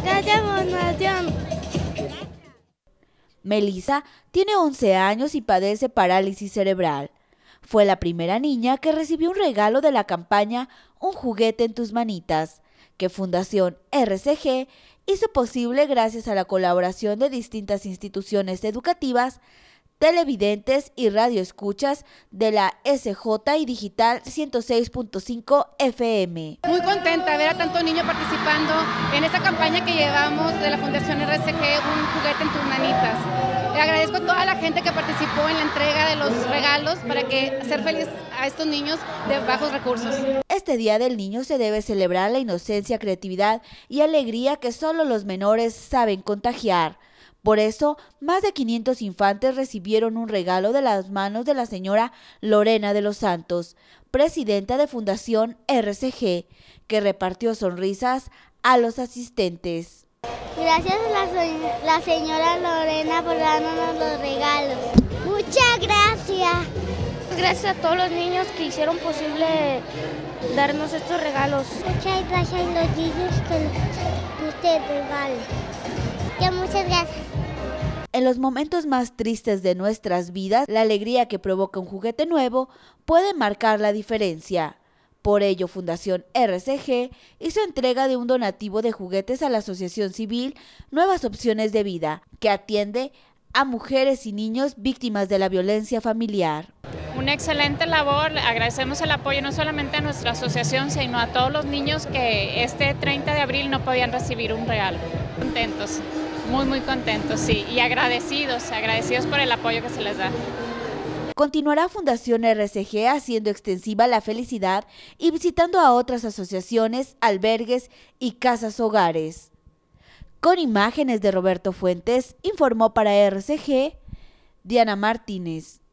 Gracias por donación. Melissa tiene 11 años y padece parálisis cerebral. Fue la primera niña que recibió un regalo de la campaña Un juguete en tus manitas, que Fundación RCG hizo posible gracias a la colaboración de distintas instituciones educativas, televidentes y radioescuchas de la SJ y Digital 106.5 FM. Muy contenta de ver a tantos niños participando en esta campaña que llevamos de la Fundación RCG, Un juguete en tus manitas. Le agradezco a toda la gente que participó en la entrega de los regalos para que hacer feliz a estos niños de bajos recursos. Este Día del Niño se debe celebrar la inocencia, creatividad y alegría que solo los menores saben contagiar. Por eso, más de 500 infantes recibieron un regalo de las manos de la señora Lorena de los Santos, presidenta de Fundación RCG, que repartió sonrisas a los asistentes. Gracias a la señora Lorena por darnos los regalos. Muchas gracias. Gracias a todos los niños que hicieron posible darnos estos regalos. Muchas gracias a los niños que este regalo. Muchas gracias. En los momentos más tristes de nuestras vidas, la alegría que provoca un juguete nuevo puede marcar la diferencia. Por ello, Fundación RCG hizo entrega de un donativo de juguetes a la Asociación Civil Nuevas Opciones de Vida, que atiende a mujeres y niños víctimas de la violencia familiar. Una excelente labor, agradecemos el apoyo no solamente a nuestra asociación, sino a todos los niños que este 30 de abril no podían recibir un regalo. Contentos, muy contentos, sí, y agradecidos por el apoyo que se les da. Continuará Fundación RCG haciendo extensiva la felicidad y visitando a otras asociaciones, albergues y casas hogares. Con imágenes de Roberto Fuentes, informó para RCG Diana Martínez.